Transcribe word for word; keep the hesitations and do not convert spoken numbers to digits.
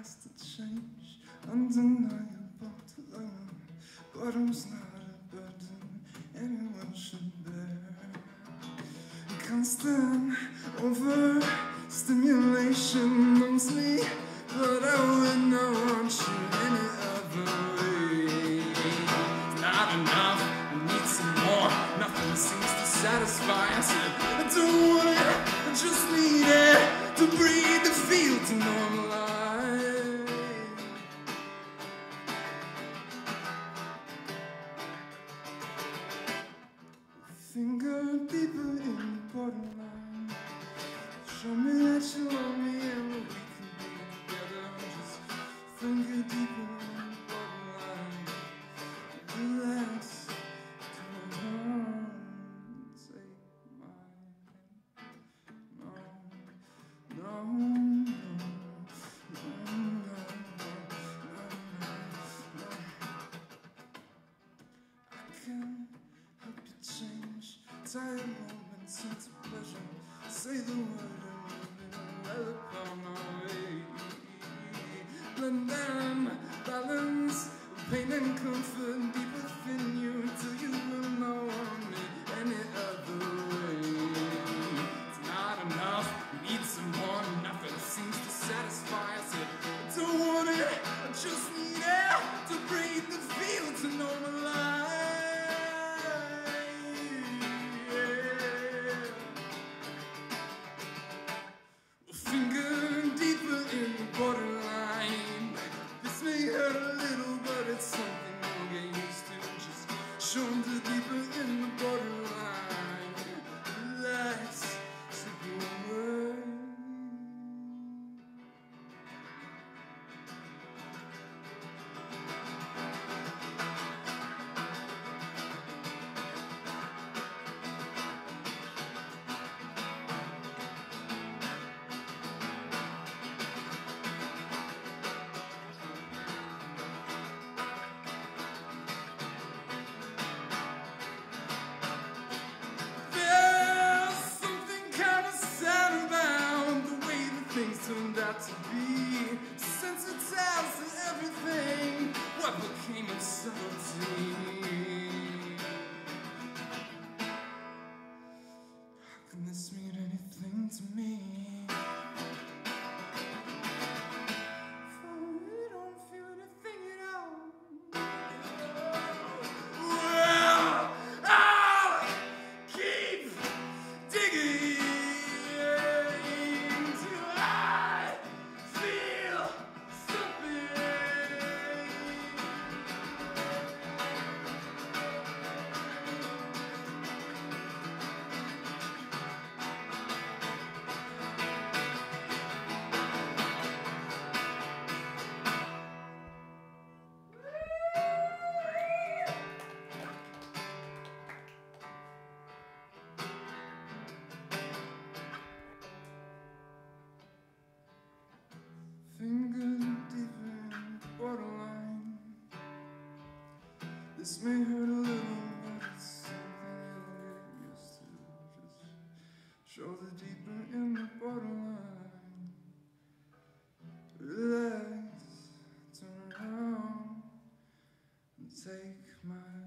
has to change, undeniable to learn, but it's not a burden anyone should bear. Constant overstimulation numbs me, but I would not want you any other way. It's not enough, we need some more. Nothing seems to satisfy. I said, I don't want it, I just need it to breathe, to feel, to normalize. Finger deeper in the borderline. Show me that you love me and we can be together. Just finger deeper in the borderline. Relax to the heart. Take my hand. No, no, no, no, no, no, no. I can't help you change tired moments into pleasure. Say the word and let it come my way. Blend them, balance, pain and comfort deep within you till you will know me any other way. It's not enough, we need some more. Nothing seems to satisfy. I said, I don't want it, I just need it to breathe, to feel, to normalize. Finger deeper in the borderline. This may hurt a little, but it's something you'll get used to. Just shoulder deeper in the borderline. Relax, slip away. Things turned out to be sensitized to everything. What became of subtlety? How can this mean anything to me? For we don't feel anything at all. Well, I'll keep digging. Finger deeper in the borderline. This may hurt a little, but it's something you'll get used to. Just shoulder deeper in the borderline. Relax, turn around, and take my